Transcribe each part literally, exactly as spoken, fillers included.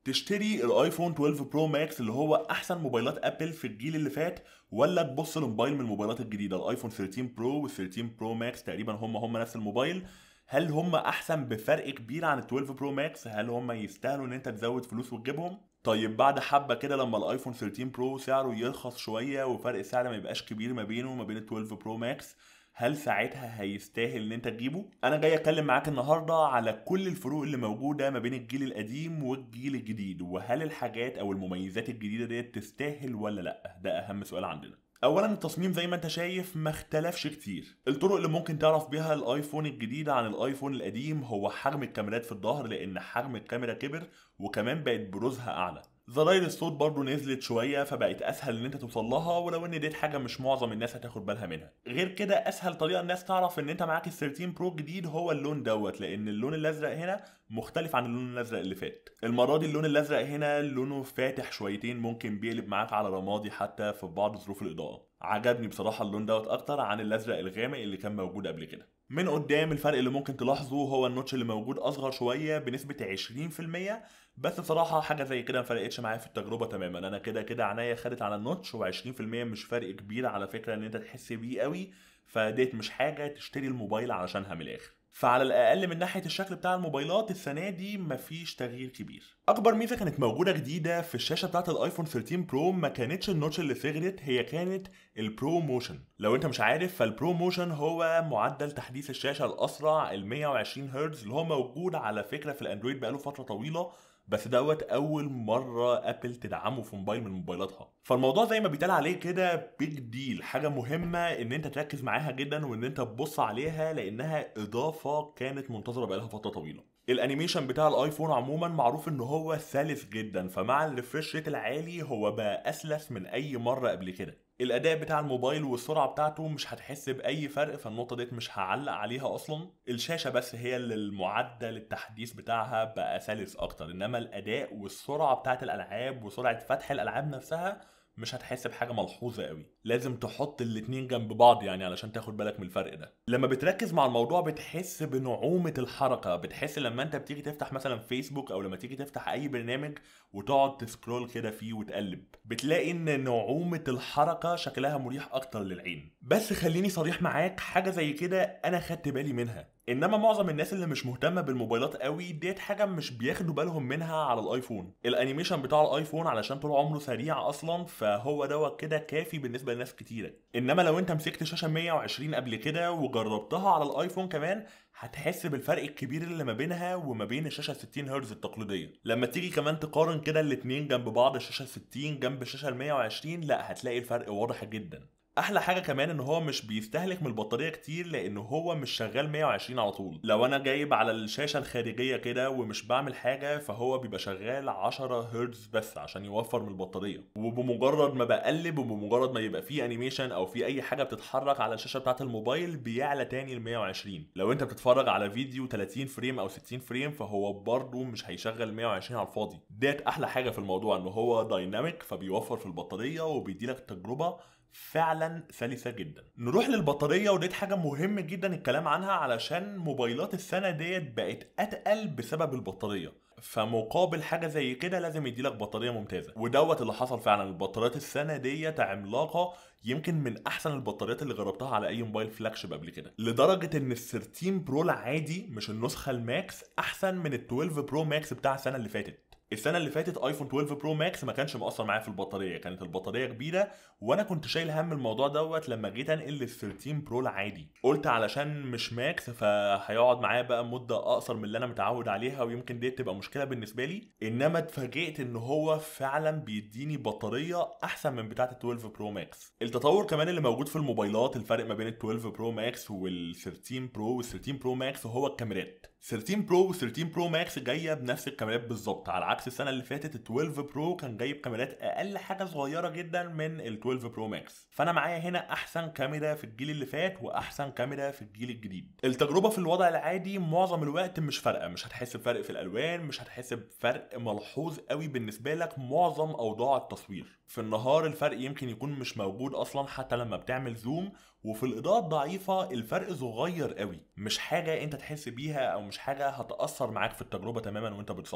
تشتري الايفون اتناشر برو ماكس اللي هو احسن موبايلات ابل في الجيل اللي فات، ولا تبص لموبايل من الموبايلات الجديده؟ الايفون تلتاشر برو وال13 برو ماكس تقريبا هم هم نفس الموبايل. هل هم احسن بفرق كبير عن ال اتناشر برو ماكس؟ هل هم يستاهلوا ان انت تزود فلوس وتجيبهم؟ طيب بعد حبه كده لما الايفون تلتاشر برو سعره يرخص شويه وفرق السعر ما يبقاش كبير ما بينه وما بين ال اتناشر برو ماكس، هل ساعتها هيستاهل ان انت تجيبه؟ انا جاي اتكلم معاك النهارده على كل الفروق اللي موجوده ما بين الجيل القديم والجيل الجديد، وهل الحاجات او المميزات الجديده ديت تستاهل ولا لا. ده اهم سؤال عندنا. اولا التصميم زي ما انت شايف ما اختلفش كتير. الطرق اللي ممكن تعرف بيها الايفون الجديد عن الايفون القديم هو حجم الكاميرات في الظهر، لان حجم الكاميرا كبر وكمان بقت بروزها اعلى. زراير الصوت برضو نزلت شويه فبقت اسهل ان انت توصل لها، ولو ان ديت حاجه مش معظم الناس هتاخد بالها منها. غير كده اسهل طريقه الناس تعرف ان انت معاك ال تلتاشر برو الجديد هو اللون دوت، لان اللون الازرق هنا مختلف عن اللون الازرق اللي فات. المره دي اللون الازرق هنا لونه فاتح شويتين، ممكن بيقلب معاك على رمادي حتى في بعض ظروف الاضاءه. عجبني بصراحه اللون دوت اكتر عن الازرق الغامق اللي كان موجود قبل كده. من قدام الفرق اللي ممكن تلاحظه هو النوتش اللي موجود اصغر شويه بنسبه عشرين في المية، بس بصراحه حاجه زي كده ما فرقتش معايا في التجربه تماما. انا كده كده عناية خدت على النوتش، و20% مش فرق كبير على فكره ان انت تحس بيه قوي، فديت مش حاجه تشتري الموبايل علشانها من الاخر. فعلى الاقل من ناحيه الشكل بتاع الموبايلات السنه دي مفيش تغيير كبير. اكبر ميزه كانت موجوده جديده في الشاشه بتاعه الايفون تلتاشر برو ما كانتش النوتش اللي صغرت، هي كانت البرو موشن. لو انت مش عارف فالبرو موشن هو معدل تحديث الشاشه الاسرع ال مية وعشرين هرتز اللي هو موجود على فكره في الاندرويد بقاله فتره طويله، بس دوت اول مره ابل تدعمه في موبايل من موبايلاتها. فالموضوع زي ما بيتقال عليه كده بيج ديل، حاجه مهمه ان انت تركز معاها جدا وان انت تبص عليها لانها اضافه كانت منتظره بقالها فتره طويله. الانيميشن بتاع الايفون عموما معروف ان هو سلس جدا، فمع الريفرش ريت العالي هو بقى اسلس من اي مره قبل كده. الاداء بتاع الموبايل والسرعه بتاعته مش هتحس باي فرق، فالنقطه ديت مش هعلق عليها اصلا. الشاشه بس هي اللي المعدل التحديث بتاعها بقى سلس اكتر، انما الاداء والسرعه بتاعت الالعاب وسرعه فتح الالعاب نفسها مش هتحس بحاجه ملحوظه قوي. لازم تحط الاتنين جنب بعض يعني علشان تاخد بالك من الفرق ده. لما بتركز مع الموضوع بتحس بنعومه الحركه، بتحس لما انت بتيجي تفتح مثلا فيسبوك او لما تيجي تفتح اي برنامج وتقعد تسكرول كده فيه وتقلب، بتلاقي ان نعومه الحركه شكلها مريح اكتر للعين. بس خليني صريح معاك، حاجه زي كده انا خدت بالي منها، انما معظم الناس اللي مش مهتمه بالموبايلات قوي ديت حاجه مش بياخدوا بالهم منها على الايفون. الانيميشن بتاع الايفون علشان طول عمره سريع اصلا فهو دوت كده كافي بالنسبه لناس كتيره. انما لو انت مسكت شاشه مية وعشرين قبل كده وجربتها على الايفون كمان هتحس بالفرق الكبير اللي ما بينها وما بين الشاشه ستين هرتز التقليديه. لما تيجي كمان تقارن كده الاتنين جنب بعض، الشاشه ستين جنب الشاشه ال مية وعشرين، لا هتلاقي الفرق واضح جدا. احلى حاجه كمان ان هو مش بيستهلك من البطاريه كتير، لان هو مش شغال مية وعشرين على طول. لو انا جايب على الشاشه الخارجيه كده ومش بعمل حاجه فهو بيبقى شغال عشرة هرتز بس عشان يوفر من البطاريه، وبمجرد ما بقلب وبمجرد ما يبقى فيه انيميشن او في اي حاجه بتتحرك على الشاشه بتاعه الموبايل بيعلى تاني ل مية وعشرين. لو انت بتتفرج على فيديو تلاتين فريم او ستين فريم فهو برضه مش هيشغل مية وعشرين على الفاضي. ديت احلى حاجه في الموضوع، ان هو دايناميك فبيوفر في البطاريه وبيديلك تجربه فعلا سلسه جدا. نروح للبطاريه، وديت حاجه مهم جدا الكلام عنها علشان موبايلات السنه ديت بقت اتقل بسبب البطاريه، فمقابل حاجه زي كده لازم يديلك بطاريه ممتازه، ودوت اللي حصل فعلا. البطاريات السنه ديت عملاقه، يمكن من احسن البطاريات اللي جربتها على اي موبايل فلاج شيب قبل كده، لدرجه ان ال تلتاشر برو العادي مش النسخه الماكس احسن من ال اتناشر برو ماكس بتاع السنه اللي فاتت. السنه اللي فاتت ايفون اتناشر برو ماكس ما كانش مقصر معايا في البطاريه، كانت البطاريه كبيره وانا كنت شايل هم الموضوع دوت. لما جيت انقل لل تلتاشر برو العادي قلت علشان مش ماكس فهيقعد معايا بقى مده اقصر من اللي انا متعود عليها، ويمكن دي تبقى مشكله بالنسبه لي. انما اتفاجئت ان هو فعلا بيديني بطاريه احسن من بتاعه ال اتناشر برو ماكس. التطور كمان اللي موجود في الموبايلات، الفرق ما بين ال اتناشر برو ماكس وال تلتاشر برو وال تلتاشر برو ماكس هو الكاميرات. تلتاشر برو وال تلتاشر برو ماكس جايه بنفس الكاميرات بالظبط، على عكس السنه اللي فاتت ال اتناشر برو كان جايب كاميرات اقل حاجه صغيره جدا من ال اتناشر برو ماكس. فانا معايا هنا احسن كاميرا في الجيل اللي فات واحسن كاميرا في الجيل الجديد. التجربه في الوضع العادي معظم الوقت مش فارقه، مش هتحس بفرق في الالوان، مش هتحس بفرق ملحوظ قوي بالنسبه لك معظم اوضاع التصوير. في النهار الفرق يمكن يكون مش موجود اصلا حتى لما بتعمل زوم، وفي الاضاءه الضعيفه الفرق صغير قوي، مش حاجه انت تحس بيها او مش حاجه هتاثر معاك في التجربه تماما وانت بتصور.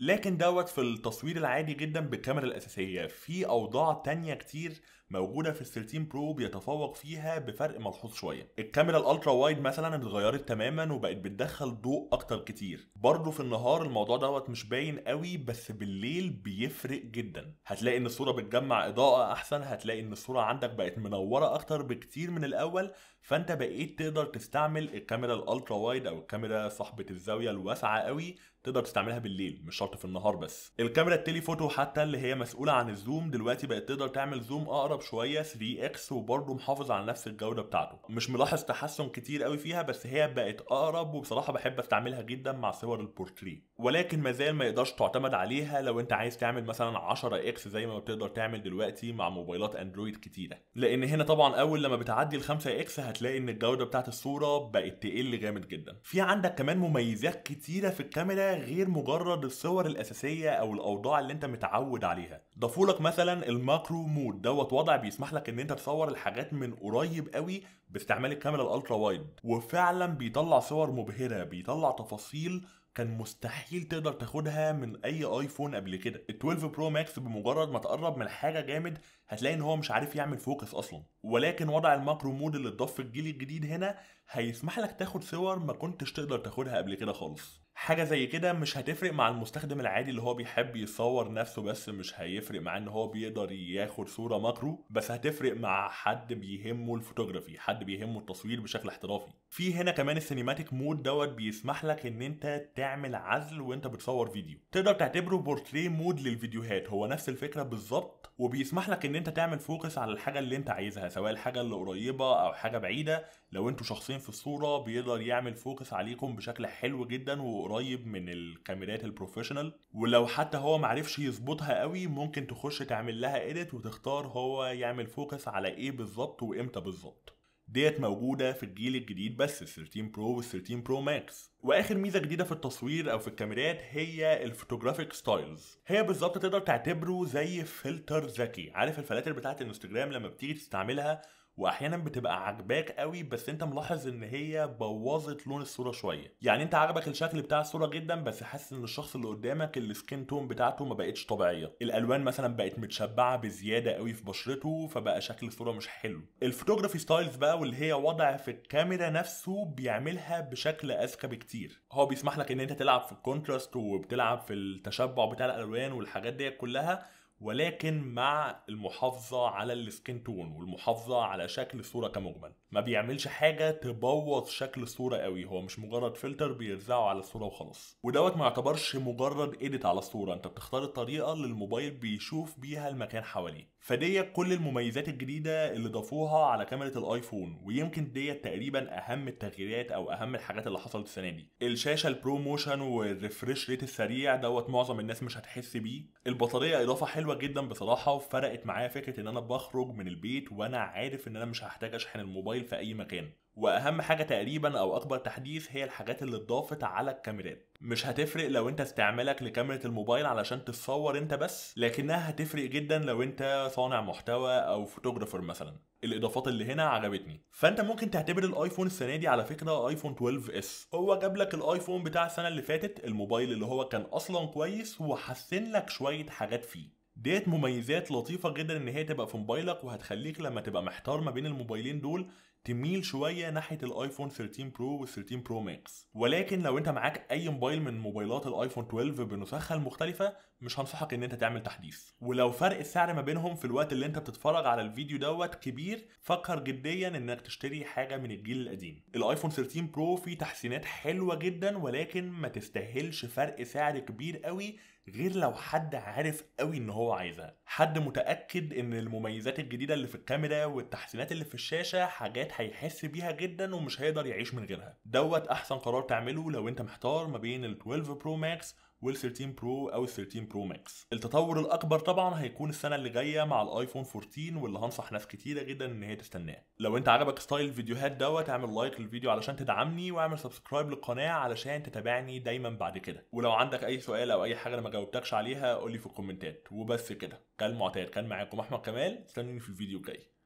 لكن دوت في التصوير العادي جدا بالكاميرا الاساسيه. في اوضاع تانية كتير موجوده في ال ثيرتين برو بيتفوق فيها بفرق ملحوظ شويه. الكاميرا الالترا وايد مثلا اتغيرت تماما وبقت بتدخل ضوء اكتر كتير. برضه في النهار الموضوع دوت مش باين قوي، بس بالليل بيفرق جدا. هتلاقي ان الصوره بتجمع اضاءه احسن، هتلاقي ان الصوره عندك بقت منوره اكتر بكتير من الاول. فانت بقيت تقدر تستعمل الكاميرا الالترا وايد او الكاميرا صاحبه الزاويه الواسعه قوي، تقدر تستعملها بالليل مش شرط في النهار بس. الكاميرا التليفوتو حتى اللي هي مسؤوله عن الزوم دلوقتي بقت تقدر تعمل زوم اقرب شويه ثري اكس وبرضه محافظ على نفس الجوده بتاعته. مش ملاحظ تحسن كتير قوي فيها، بس هي بقت اقرب وبصراحه بحب استعملها جدا مع صور البورتري. ولكن مازال ما يقدرش تعتمد عليها لو انت عايز تعمل مثلا عشرة اكس زي ما بتقدر تعمل دلوقتي مع موبايلات اندرويد كتيره. لان هنا طبعا اول لما بتعدي ال خمسة اكس هتلاقي ان الجوده بتاعت الصوره بقت تقل جامد جدا. في عندك كمان مميزات كتيره في الكاميرا غير مجرد الصور الاساسيه او الاوضاع اللي انت متعود عليها. ضافولك مثلا الماكرو مود دوت، وضع بيسمح لك ان انت تصور الحاجات من قريب قوي باستعمال الكاميرا الالترا وايد، وفعلا بيطلع صور مبهره، بيطلع تفاصيل كان مستحيل تقدر تاخدها من اي ايفون قبل كده. ال اتناشر برو ماكس بمجرد ما تقرب من حاجه جامد هتلاقي ان هو مش عارف يعمل فوكس اصلا. ولكن وضع الماكرو مود اللي اتضاف في الجيل الجديد هنا هيسمح لك تاخد صور ما كنتش تقدر تاخدها قبل كده خالص. حاجه زي كده مش هتفرق مع المستخدم العادي اللي هو بيحب يصور نفسه بس، مش هيفرق معاه ان هو بيقدر ياخد صوره ماكرو، بس هتفرق مع حد بيهمه الفوتوغرافي، حد بيهمه التصوير بشكل احترافي. في هنا كمان السينيماتيك مود دوت بيسمح لك ان انت تعمل عزل وانت بتصور فيديو، تقدر تعتبره بورتريه مود للفيديوهات، هو نفس الفكره بالظبط، وبيسمح لك ان انت تعمل فوكس على الحاجه اللي انت عايزها، سواء الحاجه اللي قريبه او حاجه بعيده. لو انتوا شخصين في الصوره بيقدر يعمل فوكس عليكم بشكل حلو جدا وقريب من الكاميرات البروفيشنال. ولو حتى هو معرفش يظبطها قوي ممكن تخش تعمل لها اديت وتختار هو يعمل فوكس على ايه بالظبط وامتى بالظبط. ديت موجوده في الجيل الجديد بس، ال ثيرتين برو وال ثيرتين برو ماكس. واخر ميزه جديده في التصوير او في الكاميرات هي الفوتوغرافيك ستايلز. هي بالظبط تقدر تعتبره زي فلتر ذكي. عارف الفلاتر بتاعت الانستجرام لما بتيجي تستعملها واحيانا بتبقى عاجباك قوي بس انت ملاحظ ان هي بوظت لون الصوره شويه؟ يعني انت عجبك الشكل بتاع الصوره جدا بس حاسس ان الشخص اللي قدامك السكين تون بتاعته ما بقتش طبيعيه، الالوان مثلا بقت متشبعه بزياده قوي في بشرته فبقى شكل الصوره مش حلو. الفوتوغرافي ستايلز بقى واللي هي وضع في الكاميرا نفسه بيعملها بشكل اذكى بكتير. هو بيسمح لك ان انت تلعب في الكونتراست وبتلعب في التشبع بتاع الالوان والحاجات دي كلها، ولكن مع المحافظة على السكين تون والمحافظة على شكل الصورة كمجمل. ما بيعملش حاجة تبوظ شكل الصورة قوي، هو مش مجرد فلتر بيرزعه على الصورة وخلاص. ودوت ما يعتبرش مجرد ايديت على الصورة، انت بتختار الطريقة اللي الموبايل بيشوف بيها المكان حواليه. فدي كل المميزات الجديدة اللي ضافوها على كاميرا الايفون، ويمكن دي تقريبا اهم التغييرات او اهم الحاجات اللي حصلت السنة دي. الشاشة البرو موشن والريفريش ريت السريع دوت معظم الناس مش هتحس بيه. البطارية اضافة حلوة جدا بصراحة، وفرقت معايا فكرة ان انا بخرج من البيت وانا عارف ان انا مش هحتاج اشحن الموبايل في اي مكان. واهم حاجة تقريبا او اكبر تحديث هي الحاجات اللي اتضافت على الكاميرات. مش هتفرق لو انت استعمالك لكاميرا الموبايل علشان تصور انت بس، لكنها هتفرق جدا لو انت صانع محتوى او فوتوغرافر مثلا. الاضافات اللي هنا عجبتني. فانت ممكن تعتبر الايفون السنه دي على فكره ايفون اتناشر اس، هو جاب لك الايفون بتاع السنه اللي فاتت، الموبايل اللي هو كان اصلا كويس وحسن لك شويه حاجات فيه. ديت مميزات لطيفة جدا ان هي تبقى في موبايلك، وهتخليك لما تبقى محتار ما بين الموبايلين دول تميل شوية ناحية الايفون ثيرتين برو وال ثيرتين برو ماكس. ولكن لو انت معاك اي موبايل من موبايلات الايفون اتناشر بنسخة المختلفة مش هنصحك ان انت تعمل تحديث. ولو فرق السعر ما بينهم في الوقت اللي انت بتتفرج على الفيديو دوت كبير، فكر جديا انك تشتري حاجة من الجيل القديم. الايفون ثيرتين برو فيه تحسينات حلوة جدا، ولكن ما تستاهلش فرق سعر كبير قوي غير لو حد عارف قوي ان هو عايزها، حد متاكد ان المميزات الجديده اللي في الكاميرا والتحسينات اللي في الشاشه حاجات هيحس بيها جدا ومش هيقدر يعيش من غيرها. دوت احسن قرار تعمله لو انت محتار ما بين ال اتناشر برو ماكس وال ثيرتين برو او ال ثيرتين برو ماكس. التطور الاكبر طبعا هيكون السنه اللي جايه مع الايفون اربعتاشر، واللي هنصح ناس كتيره جدا ان هي تستناه. لو انت عجبك ستايل الفيديوهات دوت اعمل لايك للفيديو علشان تدعمني، واعمل سبسكرايب للقناه علشان تتابعني دايما بعد كده. ولو عندك اي سؤال او اي حاجه انا ما جاوبتكش عليها قولي في الكومنتات. وبس كده، كالمعتاد كان معاكم احمد كمال، استنوني في الفيديو الجاي.